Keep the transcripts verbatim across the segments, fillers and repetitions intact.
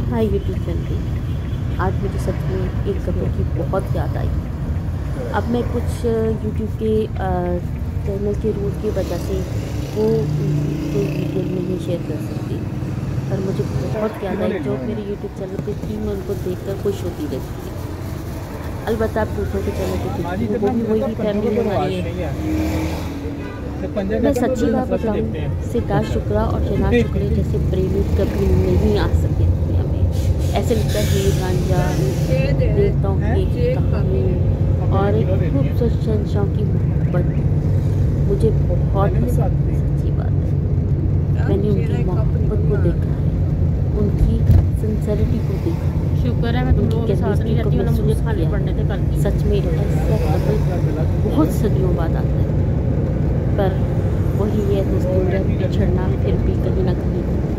Hi YouTube family, आज मुझे सच में एक कपल की बहुत याद आई। अब मैं कुछ यूट्यूब के चैनल के रूल की वजह से वो कोई वीडियो नहीं शेयर कर सकती, पर मुझे बहुत याद आई। जो मेरे यूट्यूब चैनल पे थी मैं उनको देखकर खुश होती रहती थी। अलबत्ता आप दूसरों के चैनल पे देखती हूँ, वो भी वही फैमिली हमारी है। मैं सच्ची बात बताऊँ, सिद्धार्थ शुक्ला और शहनाज शुक्ला जैसे प्रेमी कभी नहीं आ सके दुनिया में। ऐसे लगता है हीर रांझा, देवताओं की कहानी और एक खूबसूरत शहंशाह की मोहब्बत मुझे बहुत पसंद है। सच्ची बात है, मैंने उनकी मोहब्बत को देखा है, उनकी सिंसेरिटी को देखा है। शुक्र है मैं तुम लोग साथ नहीं रहती वरना मुझे खाने पड़ने थे कल। सच में ऐसा कपल बहुत सदियों बाद आता है, पर वही है दोस्तों, जब बिछड़ना फिर भी कहीं ना कहीं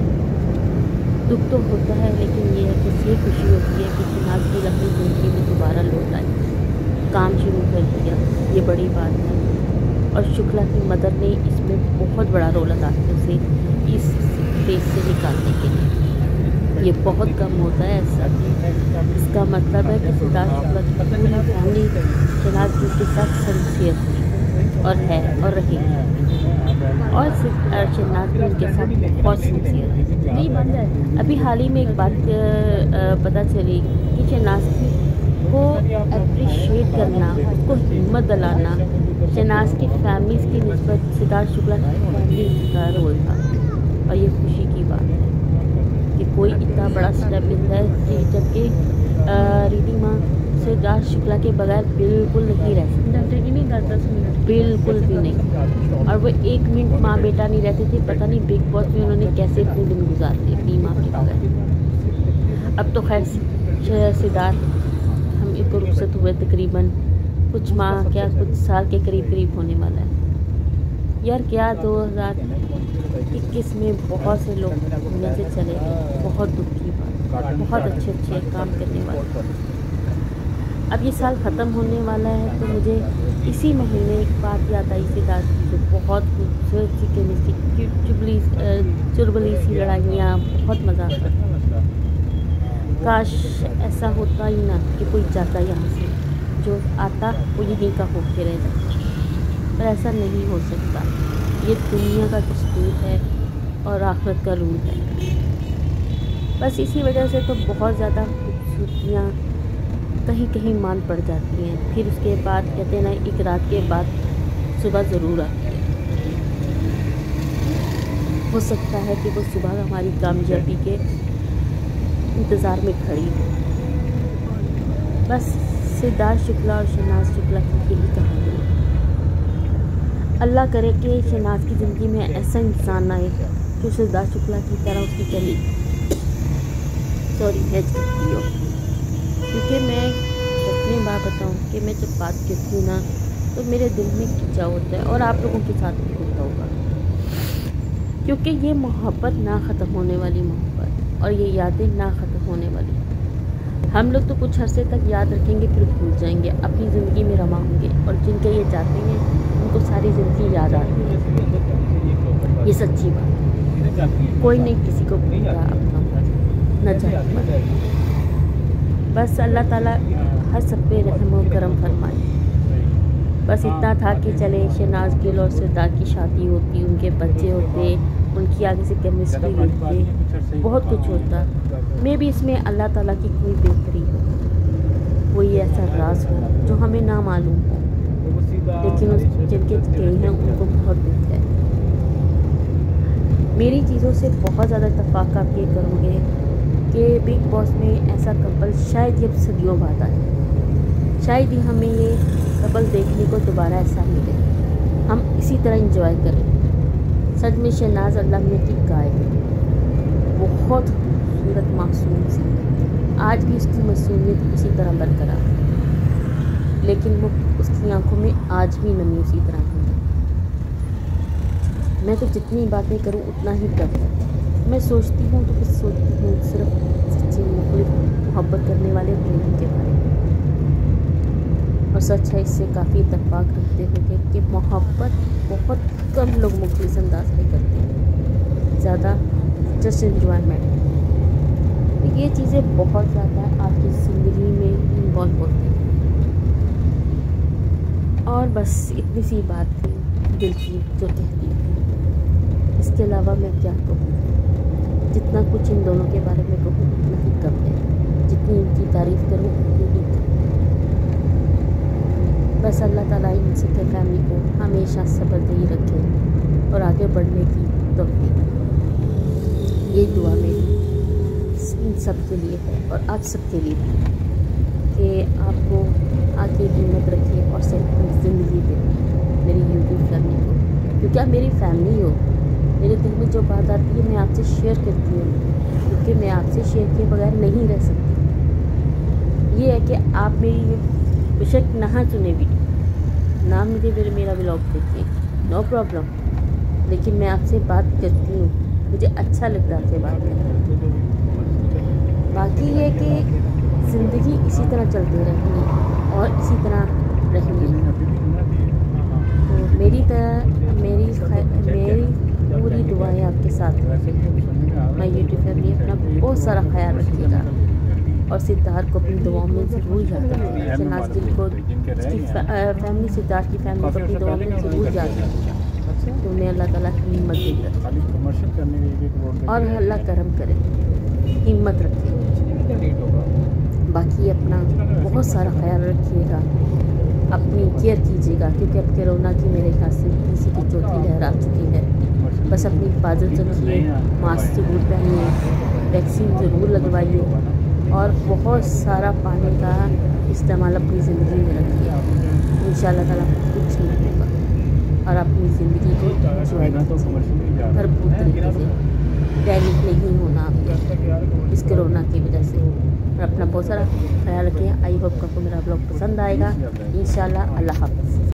दुख तो होता है, लेकिन ये है कि ये खुशी होती है कि शहनाज गिल अपनी ज़िंदगी में दोबारा लौट आई, काम शुरू कर दिया। ये बड़ी बात है और शुक्ला की मदर ने इसमें बहुत बड़ा रोल अदा किया उसे इस फेज से निकालने के लिए। ये बहुत कम होता है ऐसा। इसका मतलब है कि सिद्धार्थ शुक्ला की पूरी फैमिली शहनाज गिल के साथ सिंसियर थी और है और रहेगी, और शहनाज भी उनके साथ बहुत सिंसियर है। नहीं बन जाए। अभी हाल ही में एक बात पता चली कि शहनाज को अप्रिशिएट करना, उसको हिम्मत दिलाना शहनाज की फैमिली की निस्बत सिद्धार्थ शुक्ला की फैमिली का रोल था। और ये खुशी की बात है कि कोई इतना बड़ा स्टेप लेता है, जबकि रीति माँ सिद्धार्थ शुक्ला के बगैर बिल्कुल नहीं रह सकते, नहीं दस दस मिनट बिल्कुल भी नहीं। और वो एक मिनट माँ बेटा नहीं रहते थे। पता नहीं बिग बॉस में उन्होंने कैसे इतने दिन गुजारते अपनी माँ के बगैर। अब तो खैर सिद्धार्थ हम इनको रुखसत हुए तकरीबन कुछ माह क्या कुछ साल के करीब करीब होने वाला है। यार क्या दो हज़ार इक्कीस में बहुत से लोग दुनिया से चले गए, बहुत दुख की बात। बहुत अच्छे अच्छे काम करने वाले। अब ये साल ख़त्म होने वाला है तो मुझे इसी महीने एक बात याद आई सिद्धार्थ की, जो बहुत खूबसूरत सी केमिस्ट्री, चुबली चुरबली सी लड़ाइयाँ, बहुत मज़ा आता। काश ऐसा होता ही ना कि कोई जाता यहाँ से, जो आता वो यहीं का होके रह जाता, पर ऐसा नहीं हो सकता। ये दुनिया का दस्तूर है और आखिरत का रूल है। बस इसी वजह से तो बहुत ज़्यादा खूबसूरतियाँ कहीं कहीं मान पड़ जाती हैं। फिर उसके बाद कहते हैं ना, एक रात के बाद सुबह ज़रूर आती है। हो सकता है कि वो सुबह हमारी कामयाबी के इंतज़ार में खड़ी हो। बस सिद्धार्थ शुक्ला और शहनाज शुक्ला की यही कहानी है। अल्लाह करे कि शहनाज की ज़िंदगी में ऐसा इंसान आए जो सिद्धार्थ शुक्ला की तरह उसकी कली सॉरी हैज करती हो। क्योंकि मैं अपनी बात बताऊं कि मैं जब बात करती हूँ ना तो मेरे दिल में खिंचाव होता है, और आप लोगों के साथ भी होता होगा, क्योंकि ये मोहब्बत ना ख़त्म होने वाली मोहब्बत और ये यादें ना ख़त्म होने वाली। हम लोग तो कुछ अरसे तक याद रखेंगे फिर भूल जाएंगे, अपनी ज़िंदगी में रमा होंगे, और जिनके ये जाते हैं उनको सारी ज़िंदगी याद आती है। ये सच्ची बात है, कोई नहीं किसी को भूलता अपना न चाहे। बस अल्लाह ताला हर सब पे रहम और करम फरमाए। बस इतना था कि चले शहनाज गिल और सिद्धार्थ की शादी होती, उनके बच्चे होते, उनकी आगे से केमिस्ट्री देखते, बहुत कुछ होता। मे भी इसमें अल्लाह ताला की कोई बेहतरी हो, कोई ऐसा राज हो जो हमें ना मालूम हो, लेकिन उस जिनके गए हैं उनको बहुत दुख है। मेरी चीज़ों से बहुत ज़्यादा इत्तेफाक आप ये करोगे कि बिग बॉस में ऐसा कपल शायद ये सदियों बाद आए। शायद ही हमें ये कपल देखने को दोबारा ऐसा मिले, हम इसी तरह एंजॉय करें। सच में शहनाज अल्लाह मियां की गाय है, बहुत खूबसूरत मासूम सी, आज भी उसकी मासूमियत उसी तरह बरकरार है, लेकिन वो उसकी आंखों में आज भी नमी उसी तरह है। मैं तो जितनी बातें करूं उतना ही कम है। मैं सोचती हूँ तो कुछ सोचती हूँ सिर्फ सच्ची मुखलिस मोहब्बत करने वाले प्रेमी के बारे में। और सच है, इससे काफ़ी इत्तेफाक रखते होंगे कि मोहब्बत बहुत कम लोग मुखलिस अंदाज में करते हैं, ज़्यादा जस्ट एंजॉयमेंट। ये ये चीज़ें बहुत ज़्यादा आपकी ज़िंदगी में इन्वॉल्व होती हैं। और बस इतनी सी बात थी दिल की जो कहती थी। इसके अलावा मैं क्या कहूँ, जितना कुछ इन दोनों के बारे में कहूँ उतना ही कम है, जितनी इनकी तारीफ़ करूँ उतनी ही कम। बस अल्लाह ताला इन सबके फैमिली को हमेशा सब्र दे ही रखे और आगे बढ़ने की तौफीक। ये दुआ मेरी इन सब के लिए है और आप सब के लिए भी, कि आपको आगे हिम्मत रखिए और सेहतमंद ज़िंदगी दे मेरी यूट्यूब फैमिली को, क्योंकि आप मेरी फैमिली हो। मेरे दिल में जो बात आती है मैं आपसे शेयर करती हूँ, क्योंकि मैं आपसे शेयर किए बगैर नहीं रह सकती। ये है कि आप मेरी बेशक ना सुने वीडियो, ना मुझे मेरे मेरा ब्लॉग देखिए, नो प्रॉब्लम, लेकिन मैं आपसे बात करती हूँ, मुझे अच्छा लगता है आपसे बात करना। बाकी ये कि ज़िंदगी इसी तरह चलती रहेगी और इसी तरह रहेगी। तो मेरी तरह मेरी मेरी पूरी दुआएं आपके साथ हैं। मैं यूट्यूब फैमिली अपना बहुत सारा ख्याल रखिएगा और सिद्धार्थ को अपनी दुआओं में ज़रूर याद रखिएगा। शहनाज गिल को उसकी फैमिली, सिद्धार्थ की फैमिली को अपनी दुआओं में ज़रूर याद रखिएगा। तो उन्हें अल्लाह ताला हिम्मत देगा और अल्लाह करम करे, हिम्मत रखे। बाकी अपना बहुत सारा ख्याल रखिएगा, अपनी केयर कीजिएगा, क्योंकि अब कोरोना की मेरे ख्याल से तीसरी की चौथी लहर आ चुकी है। बस अपनी हिफाजत रखिए, मास्क ज़रूर पहनिए, वैक्सीन ज़रूर लगवाइए और बहुत सारा पानी का इस्तेमाल अपनी ज़िंदगी में रखिए। इंशाअल्लाह ताला कुछ नहीं होगा और अपनी ज़िंदगी को एंजॉय कीजिए भरपूर तरीके से। पैनिक नहीं होना आपको इस कोरोना की वजह से, और अपना बहुत सारा ख्याल रखिए। आई होप आपको मेरा ब्लॉग पसंद आएगा। इंशाल्लाह। अल्लाह हाफ़िज़।